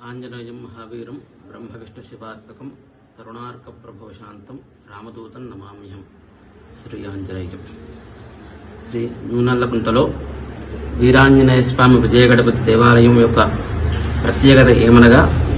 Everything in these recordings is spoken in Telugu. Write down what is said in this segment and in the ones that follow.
आंजनेयं महावीरं ब्रह्मविष्णुशिवात्मकं तरुणार्कप्रभोशान्तं रामदूतं नमाम्यहं। श्री आंजनेयं శ్రీ నూనల్లకుంటలో వీరాంజనేయ స్వామి విజయగణపతి దేవాలయం యొక్క ప్రత్యేకత ఏమనగా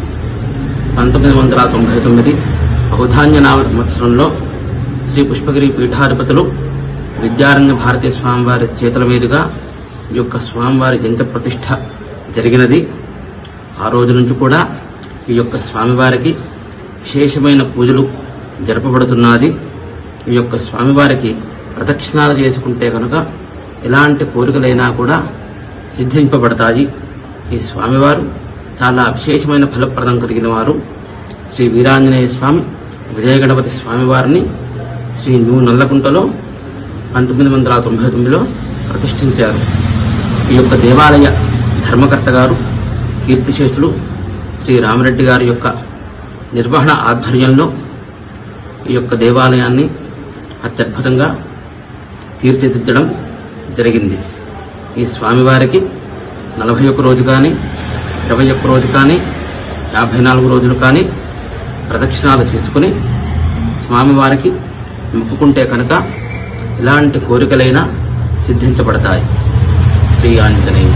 1999 బహుధాన్యనామ సంవత్సరంలో శ్రీ పుష్పగిరి పీఠాధిపతులు విద్యారణ్య భారతీ స్వామివారి చేతుల మీదుగా ఈ యొక్క స్వామివారి జంత ప్రతిష్ఠ జరిగినది। ఆ రోజు నుంచి కూడా ఈ యొక్క స్వామివారికి విశేషమైన పూజలు జరపబడుతున్నది। ఈ యొక్క స్వామివారికి ప్రదక్షిణాలు చేసుకుంటే కనుక ఎలాంటి కోరికలైనా కూడా సిద్ధింపబడతాయి। ఈ స్వామివారు చాలా విశేషమైన ఫలప్రదం కలిగిన వారు। శ్రీ వీరాంజనేయ స్వామి విజయగణపతి స్వామివారిని శ్రీ నల్లకుంటలో 1999లో ప్రతిష్ఠించారు। ఈ యొక్క దేవాలయ ధర్మకర్త గారు కీర్తిశేషులు శ్రీ రామరెడ్డి గారి యొక్క నిర్వహణ ఆధ్వర్యంలో ఈ యొక్క దేవాలయాన్ని అత్యద్భుతంగా తీర్చిదిద్దడం జరిగింది। ఈ స్వామివారికి 41 రోజు కానీ 21 రోజు కానీ 54 రోజులు కానీ ప్రదక్షిణాలు చేసుకుని స్వామివారికి మొక్కుకుంటే కనుక ఎలాంటి కోరికలైనా సిద్ధించబడతాయి। శ్రీ ఆంజనేయ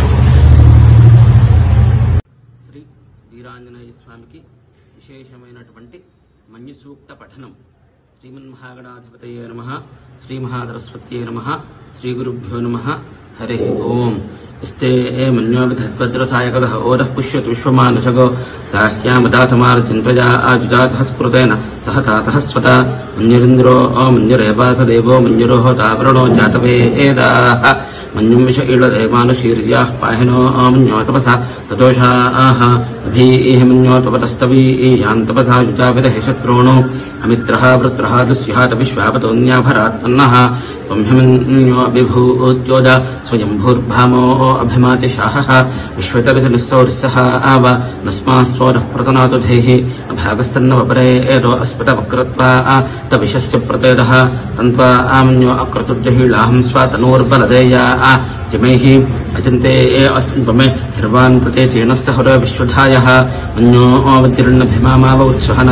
శ్రీ వీరాంజనేయ స్వామికి విశేషమైనటువంటి మన్యు సూక్త పఠనం। శ్రీమన్మహాగణాధిపతయే నమః, శ్రీ మహాసరస్వత్యై నమః, శ్రీ గురుభ్యో నమః। హరి ఓం। ఇస్తే మన్యోభిధద్వద్రసాయకః ఓరః పుష్యతు విశ్వమానశగో సాహ్యామదాతమార్జిన్వజా ఆజుజాతః స్మృతేన సహ తాతః స్వతా మన్యురింద్రో మన్యురేవాసదేవో మన్యురోహ తావరణో జాతవేదాః మన్యుం విష ఈళదేవానుశీర్యాః పాహినో మన్యోతపసా తదోషాః అభీః మన్యోతపతస్తవీయాంతపసా యుజావిదహి శత్రుణో అమిత్రః వృత్రః దుస్యాత విశ్వాపతోన్యాభరాత్మన్నః త్వమ్హ్యమన్యో విభూత్యోజ స్వయంభూర్భామో అభిమాతిశాహః విశ్వతరిసనిస్సౌరిస్సః ఆవ నస్మాస్వరః ప్రతనాతు ధేహి అభాగస్తన్నవపరేదో అస్పత వక్రత్వా తవిషస్య ప్రతేదః తంత్వా ఆమన్యో అక్రతుర్జహీళాహం స్వాతనోర్బలదేయా జమైహి అజంతే అస్మిన్వమే హిర్వాన్ ప్రతే చేనస్తహుర విశ్వధాయః మన్యో వజ్రన్నభిమామావ ఉత్సహనా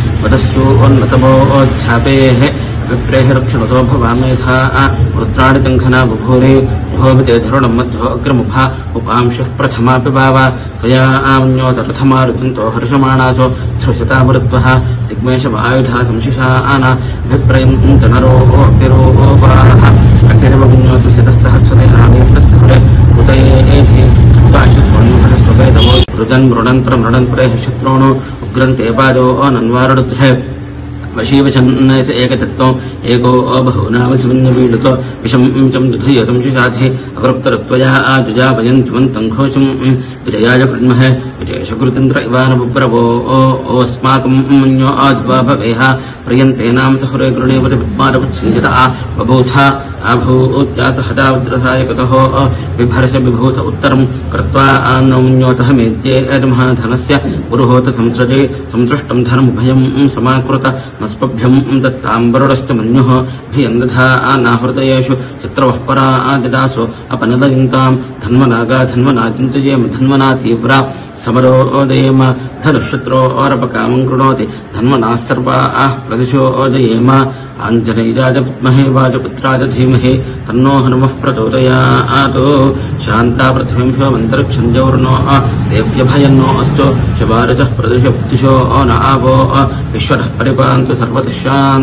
వదస్యోన్నతమోధ్యాపేః విప్రేహ రక్షణతో భవామేఘా వృత్రాణి తంఘనా బుభూరి భోవితే ధరుణం మధ్యో అగ్రముఖా ఉపాంశుః ప్రథమాపి భావ త్వయా ఆమన్యోతరథమారుతంతో హర్షమాణాచో శ్రుషతామృత్వః దిగ్మేషవాయుధా సంశిషాన విప్రయంత నరోపిరోపాః అగ్నిర్వజ్ఞోతు శతః సహస్రతేనామేప్రస్సురే ఉదయేః ఉపాశుత్వన్మహస్వవేదమో మృదన్ మృడన్ ప్రమృడన్ ప్రేహ శత్రుణో ఉగ్రంతే పాదో నన్వారుడుద్ధే వశీవశన్నైస ఏకతత్వం ఏకో బహూనావశమన్యవీడుతో విషం చం దుధయతం శిశాధి అకృప్తరుత్వయా ఆజుజాపయంతిమంతం ఘోషం విజయాయ కృణ్మహే విజయశకృతంత్ర ఇవానబుప్రవో ఓస్మాకం మన్యో ఆజ్వాభవేహ ప్రియంతేనామ సహురే గృణేవతి విద్మారవత్సింజిత బభూథ ఆభూత్యాస హఠావజ్రసాయకతః బిభర్ష బిభూత ఉత్తరం కృత్వా ఆన్నోన్యోతః మేత్యేర్మహాధనస్య పురుహోత సంసృజే సంసృష్టం ధనముభయం సమాకృత మస్పభ్యం దత్తాంబరుడశ్చ మన్యుః భియందధా నాహృదయేషు చిత్రవః పరా ఆదిదాసో అపనదయంతాం ధన్వనాగా ధన్వనాచింతయేమ ధన్వనా తీవ్రా సమరోదయేమ ధనుశత్రోరపకామం కృణోతి ధన్వనా సర్వాః ప్రదిశోదయేమ ఆంజనేయాయ విద్మహే వాజపుత్రాయ ధీమహి తన్నో హనుమః ప్రచోదయాత్ శాంతా పృథివ్యో అంతరిక్షం జౌర్నో దేవ్యభయన్నో అస్తో శివారచః ప్రదిశో న ఆవో విశ్వతః పరిపాంతు సర్వతః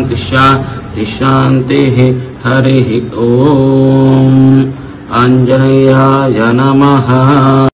శాంతిః హరి ఓం ఆంజనేయాయ నమః।